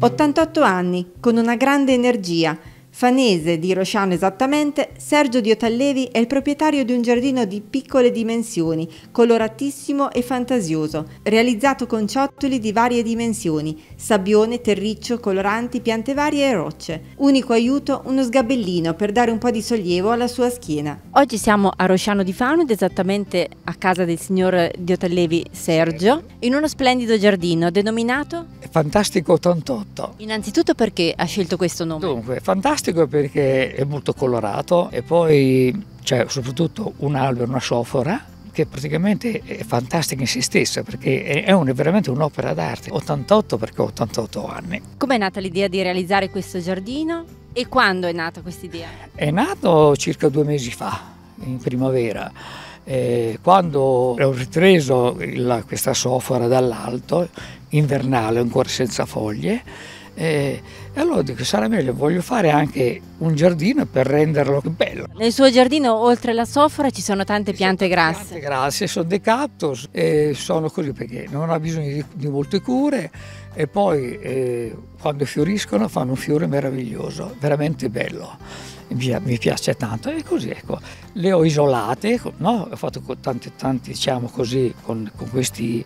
88 anni, con una grande energia. Fanese di Rosciano esattamente, Sergio Diotallevi è il proprietario di un giardino di piccole dimensioni, coloratissimo e fantasioso, realizzato con ciottoli di varie dimensioni, sabbione, terriccio, coloranti, piante varie e rocce. Unico aiuto, uno sgabellino per dare un po' di sollievo alla sua schiena. Oggi siamo a Rosciano di Fano ed esattamente a casa del signor Diotallevi Sergio, in uno splendido giardino denominato Fantastico 88. Innanzitutto perché ha scelto questo nome? Dunque, fantastico perché è molto colorato e poi c'è soprattutto un albero, una sofora che praticamente è fantastica in se stessa perché è veramente un'opera d'arte. 88 perché ho 88 anni. Com'è nata l'idea di realizzare questo giardino e quando è nata questa idea? È nato circa 2 mesi fa, in primavera. Quando ho ripreso questa sofora dall'alto, invernale, ancora senza foglie, e allora dico sarà meglio, voglio fare anche un giardino per renderlo più bello. Nel suo giardino oltre la sofora ci sono tante piante grasse. Piante grasse, sono dei cactus e sono così perché non ha bisogno di molte cure e poi quando fioriscono fanno un fiore meraviglioso, veramente bello. Mi piace tanto e così ecco, le ho isolate, no? Ho fatto tanti diciamo così con questi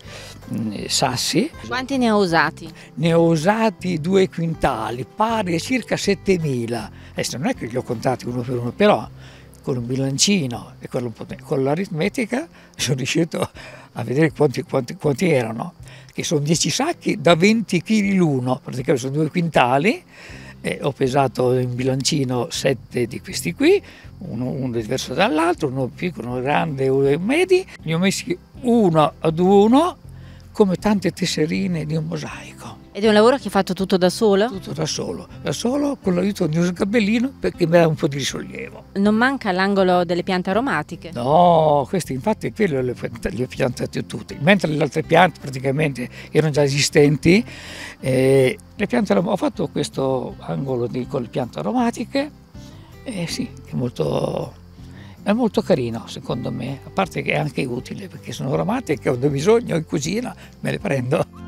sassi. Quanti ne ha usati? Ne ho usati 2 quintali, pari a circa 7.000. Adesso non è che li ho contati uno per uno, però con un bilancino e con l'aritmetica sono riuscito a vedere quanti erano, che sono 10 sacchi da 20 kg l'uno, praticamente sono 2 quintali. Ho pesato in bilancino 7 di questi qui, uno diverso dall'altro, uno piccolo, uno grande, uno medio. Li ho messi uno ad uno come tante tesserine di un mosaico. Ed è un lavoro che hai fatto tutto da solo? Tutto da solo con l'aiuto di uno sgabellino perché mi dà un po' di sollievo. Non manca l'angolo delle piante aromatiche? No, questi infatti quello le ho piantate tutte, mentre le altre piante praticamente erano già esistenti. Le piante ho fatto questo angolo con le piante aromatiche, sì, è molto carino secondo me, a parte che è anche utile perché sono aromatiche, ho bisogno in cucina, me le prendo.